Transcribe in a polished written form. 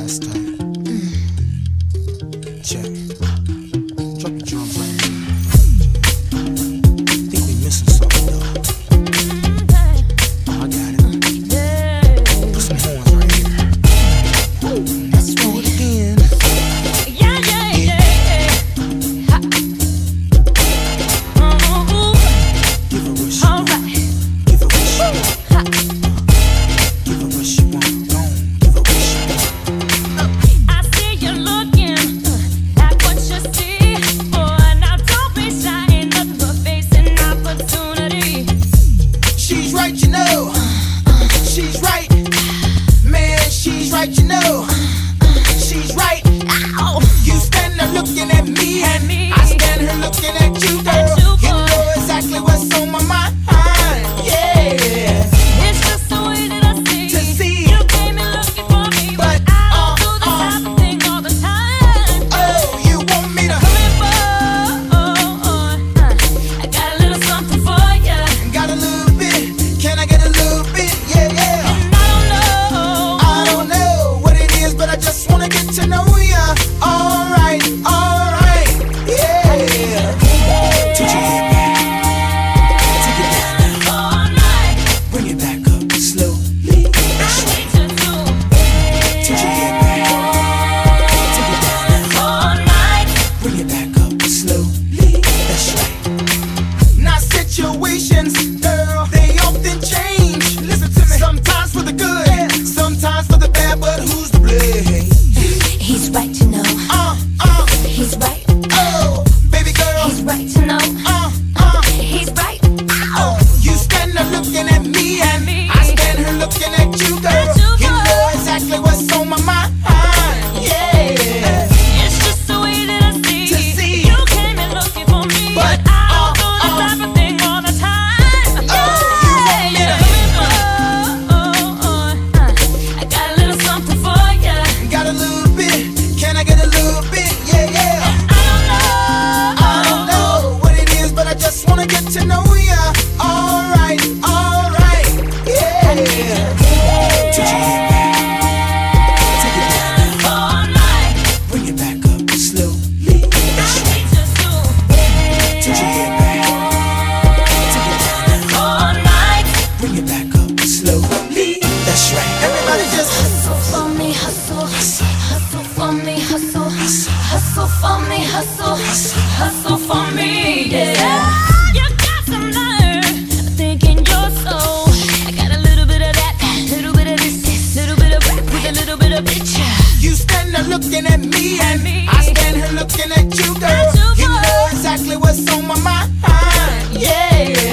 That's tight. Check. Drop the drums right here. Think we missing something though. Oh, I got it. Put some horns right here. Let's do it again. Yeah. Give her what she want. Give her what she want. Give her what she want. Don't give her what she want. I see you looking at what you see. Boy, now don't be shy. Ain't nothing but facing opportunity. She's right, you know. She's right. Man, she's right, you know. She's right. Ow! You stand there looking at me. At me. I stand here looking at you, girl. At you, You boy. know exactly what's on my mind. Yeah. It's just the way that I see. To see. You came in looking for me, but I don't do this type of thing all the time. Oh, you want me to Come here, boy. I got a little something for ya. got a little bit? Can I get a little bit? Yeah. And I don't know what it is, but I just wanna get to know ya. Alright, yeah. Touch your head back. Take it down now. all night. Bring it back up slowly. That's right. Touch your head back. Take it down now. All night. Bring it back up slowly. That's right. Now situations, girl, they often change. Listen to me. Sometimes for the good, sometimes for the bad, but who's to blame? He's right to know. He's right. Oh, baby girl. He's right to know. He's right. Oh, you stand there looking at me, At me. I stand here looking at you, girl. At you, You boy. know exactly what's on my mind. Yeah. It's just the way that I see. To see. You came in looking for me, But, but I don't do this type of thing all the time. Oh, you want me to- I got a little something for ya. Got a little bit. Can I get a little bit? Yeah. I don't know what it is, but I just wanna get to know ya. Alright, yeah. Touch your head back. Take it down now. All night. Bring it back up slowly. That's right. Touch your head back. Take it down now. All night. Bring it back up slowly. That's right. Everybody just Hustle for me, hustle. Hustle for me, hustle. Hustle for me, hustle. Hustle for me, yeah. You got some nerve, thinking you're so. I got a little bit of that, little bit of this, little bit of rap with a little bit of bitch. You stand there looking at me, At me. I stand here looking at you, girl. At you, You boy. know exactly what's on my mind. Yeah.